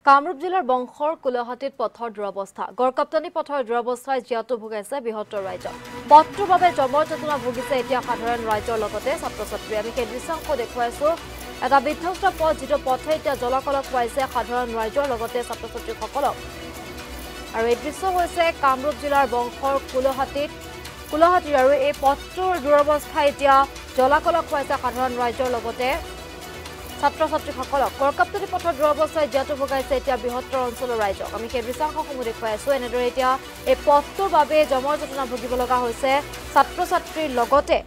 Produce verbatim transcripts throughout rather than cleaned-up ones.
কামৰূপ জিলাৰ বংশৰ কুলহাটীত পথৰ দুৰৱস্থা গড়কাপ্তানি পথৰ দুৰৱস্থাই জিয়াটো ভুগাইছে বৃহত্তৰ ৰাজ্য পথটোৰ বাবে জমৰ যন্ত্ৰণা ভুগিছে এতিয়া সাধাৰণ ৰাইজৰ লগতে ছাত্ৰ ছাত্ৰী আমি সেই দৃশ্যাংশ দেখুৱাইছো এটা বিধ্বস্ত পথ যিটো পথে এতিয়া জলাকলক খুৱাইছে সাধাৰণ ৰাইজৰ লগতে ছাত্ৰ ছাত্ৰীসকলক আৰু এই দৃশ্য হৈছে কামৰূপ জিলাৰ বংশৰ কুলহাটীত কুলহাটীৰ আৰু এই পথটোৰ দুৰৱস্থা এতিয়া জলাকলক খুৱাইছে সাধাৰণ ৰাইজৰ লগতে ছাত্ৰ ছাত্ৰীসকলক গড়কাপ্তানি পথৰ দুৰৱস্থাই জিয়াটো ভুগাইছে এতিয়া বৃহত্তৰ অঞ্চলৰ ৰাইজক আমি সেই দৃশ্যাংশসমূহ দেখুৱাই আছো এনেদৰে এতিয়া এই পথটোৰ বাবে জমৰ যন্ত্ৰণা ভুগিব লগা হৈছে ছাত্ৰ ছাত্ৰীৰ লগতে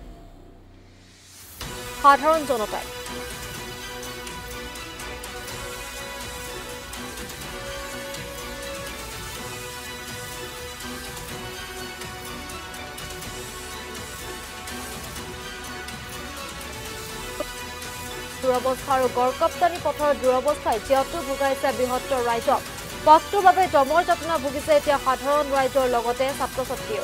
সাধাৰণ জনতাই দুৰৱস্থা আৰু গড়কাপ্তানি পথৰ দুৰৱস্থাই জিয়াটো ভুগাইছে বৃহত্তৰ ৰাইজক পথটোৰ বাবে জমৰ যন্ত্ৰণা ভুগিছে এতিয়া সাধাৰণ ৰাইজৰ লগতে ছাত্ৰ ছাত্ৰীও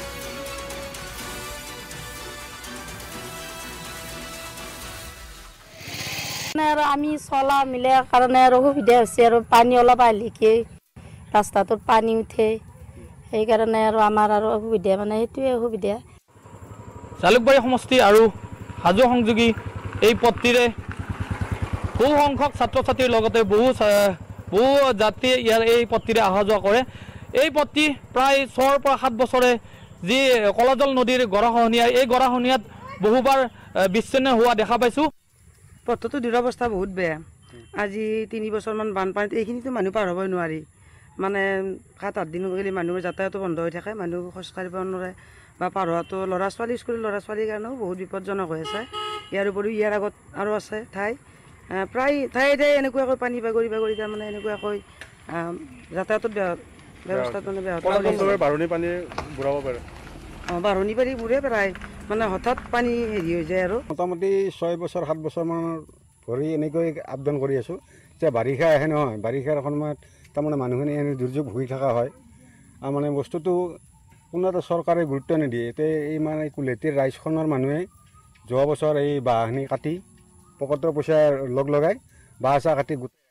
আৰু আমি চলা মিলে কাৰণে আৰু সুবিধা হৈছে আৰু পানী অলপ আহিলে ৰাস্তাটোত পানী উঠে সেইকাৰণে আৰু আমাৰ আৰু অসুবিধা মানে সেইটোৱে অসুবিধা জালুকবাৰী সমষ্টি আৰু হাজো সংযোগী এই পথটিৰে বহু সংখ্যক ছাত্ৰ ছাত্ৰীৰ লগতে বহু বহু যাত্ৰী ইয়াৰ এই পথটিৰে অহা যোৱা কৰে এই পথটি প্ৰায় ছয়ৰ পৰা সাত বছৰে যি কলাজল নদীৰ গৰাখহনীয়া এই গৰাখহনীয়াত বহুবাৰ বিচ্ছিন্ন হোৱা দেখা পাইছোঁ পথটো দুৰৱস্থা বহুত বেয়া আজি তিনি বছৰমান বানপানীত এইখিনিতো মানুহ পাৰ হ'বই নোৱাৰি মানে সাত আঠ দিন গ'লে মানুহৰ যাতায়াতো বন্ধ হৈ থাকে মানুহ খোজ কাঢ়িব নোৱাৰে বা পাৰ হোৱাটো ল'ৰা ছোৱালী স্কুলৰ ল'ৰা ছোৱালীৰ কাৰণেও বহুত বিপদজনক হৈ আছে ইয়াৰ উপৰিও ইয়াৰ আগত আৰু আছে ঠাই প্ৰায় ঠায়ে ঠায়ে এনেকুৱাকৈ পানী বাগৰি বাগৰি তাৰমানে এনেকুৱাকৈ যাতায়াতৰ ব্যৱস্থাটো মানে বাঢ়নি পানী বুৰাব পাৰে অঁ বাঢ়নি পানী বুৰে প্ৰায় মানে হঠাৎ পানী হেৰি হৈ যায় আৰু মোটামুটি ছয় বছৰ সাত বছৰমানৰ ধৰি এনেকৈ আপডাউন কৰি আছোঁ এতিয়া বাৰিষা আহে নহয় বাৰিষাৰ সময়ত তাৰমানে মানুহখিনি এনে দুৰ্যোগ ভুগি থকা হয় আৰু মানে বস্তুটো কোনো এটা চৰকাৰে গুৰুত্ব নিদিয়ে এতিয়া এই মানে কুলহাটীৰ ৰাইজখনৰ মানুহে যোৱা বছৰ এই বাঁহখিনি কাটি পকেটৰ পইচা লগ লগাই বাঁহ চাহ কাটি